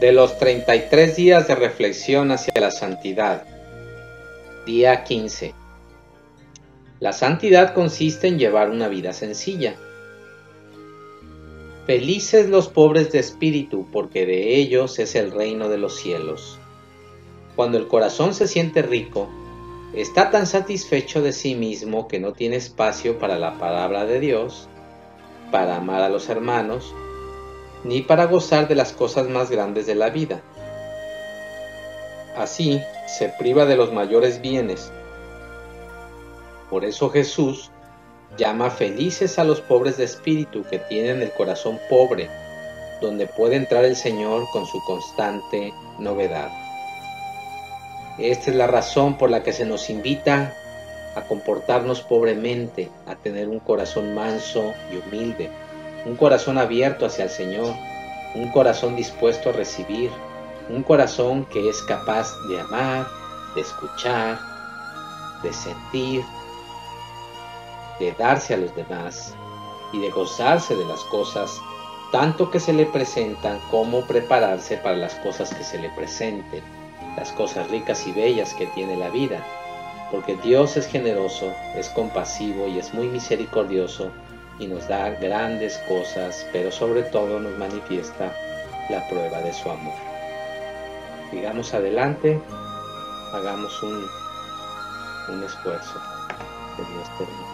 De los 33 días de reflexión hacia la santidad. Día 15. La santidad consiste en llevar una vida sencilla. Felices los pobres de espíritu, porque de ellos es el reino de los cielos. Cuando el corazón se siente rico, está tan satisfecho de sí mismo que no tiene espacio para la palabra de Dios, para amar a los hermanos, ni para gozar de las cosas más grandes de la vida. Así se priva de los mayores bienes. Por eso Jesús llama felices a los pobres de espíritu que tienen el corazón pobre, donde puede entrar el Señor con su constante novedad. Esta es la razón por la que se nos invita a comportarnos pobremente, a tener un corazón manso y humilde, un corazón abierto hacia el Señor, un corazón dispuesto a recibir, un corazón que es capaz de amar, de escuchar, de sentir, de darse a los demás y de gozarse de las cosas, tanto que se le presentan como prepararse para las cosas que se le presenten, las cosas ricas y bellas que tiene la vida, porque Dios es generoso, es compasivo y es muy misericordioso y nos da grandes cosas, pero sobre todo nos manifiesta la prueba de su amor. Sigamos adelante, hagamos un esfuerzo. Que Dios te bendiga.